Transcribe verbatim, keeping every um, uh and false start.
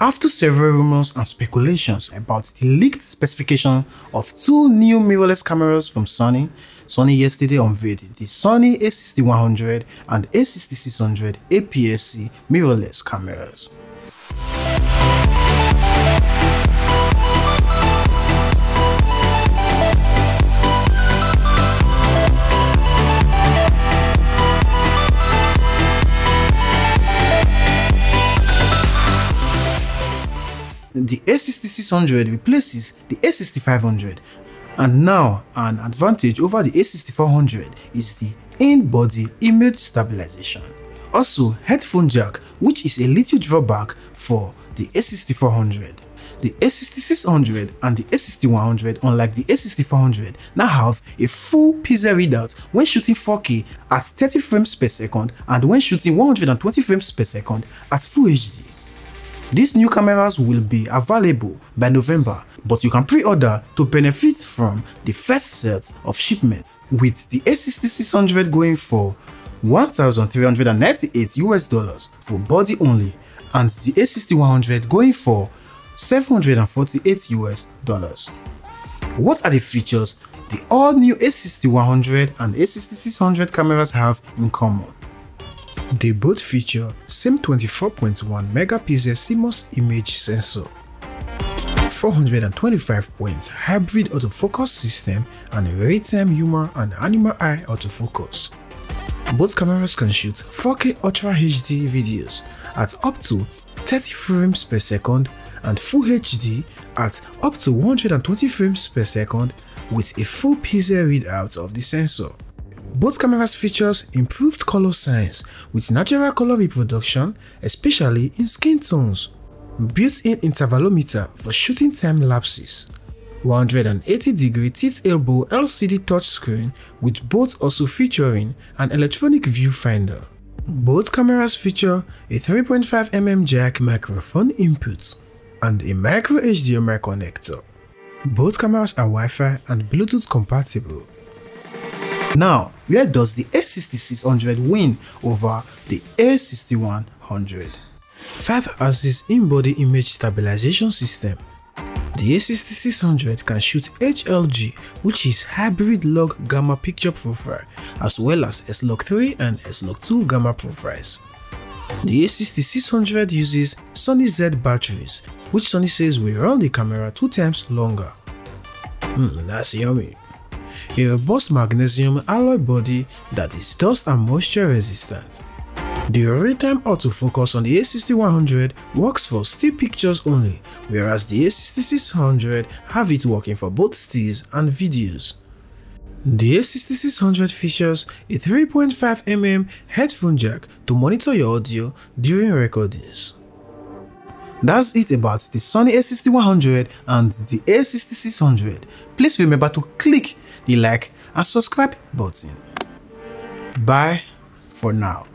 After several rumors and speculations about the leaked specification of two new mirrorless cameras from Sony, Sony yesterday unveiled the Sony a sixty one hundred and a sixty six hundred A P S C mirrorless cameras. The a sixty six hundred replaces the a sixty five hundred, and now an advantage over the a sixty four hundred is the in-body image stabilization. Also, headphone jack, which is a little drawback for the a sixty four hundred. The a sixty six hundred and the a sixty one hundred, unlike the a sixty four hundred, now have a full pixel readout when shooting four K at thirty frames per second and when shooting one hundred twenty frames per second at Full H D. These new cameras will be available by November, but you can pre-order to benefit from the first set of shipments, with the a sixty six hundred going for one thousand three hundred ninety-eight U S dollars for body only, and the a sixty one hundred going for seven hundred forty-eight U S dollars. What are the features the all-new a sixty one hundred and a sixty six hundred cameras have in common? They both feature same twenty-four point one megapixel C M O S image sensor, four hundred twenty-five point hybrid autofocus system, and real-time human and animal eye autofocus. Both cameras can shoot four K Ultra H D videos at up to thirty frames per second and Full H D at up to one hundred twenty frames per second with a full pixel readout of the sensor. Both cameras features improved color science with natural color reproduction, especially in skin tones, built-in intervalometer for shooting time lapses, one hundred eighty degree tilt elbow L C D touchscreen with both also featuring an electronic viewfinder. Both cameras feature a three point five millimeter jack microphone input and a micro H D M I connector. Both cameras are Wi-Fi and Bluetooth compatible. Now, where does the a sixty six hundred win over the a sixty one hundred? five axis in-body image stabilization system. The a sixty six hundred can shoot H L G, which is hybrid log gamma picture profile, as well as S log three and S log two gamma profiles. The a sixty six hundred uses Sony Z batteries, which Sony says will run the camera two times longer. Hmm, that's yummy. A robust magnesium alloy body that is dust and moisture resistant. The real-time autofocus on the a sixty one hundred works for still pictures only, whereas the a sixty six hundred have it working for both stills and videos. The a sixty six hundred features a three point five millimeter headphone jack to monitor your audio during recordings. That's it about the Sony a sixty one hundred and the a sixty six hundred. Please remember to click the like and subscribe button. Bye for now.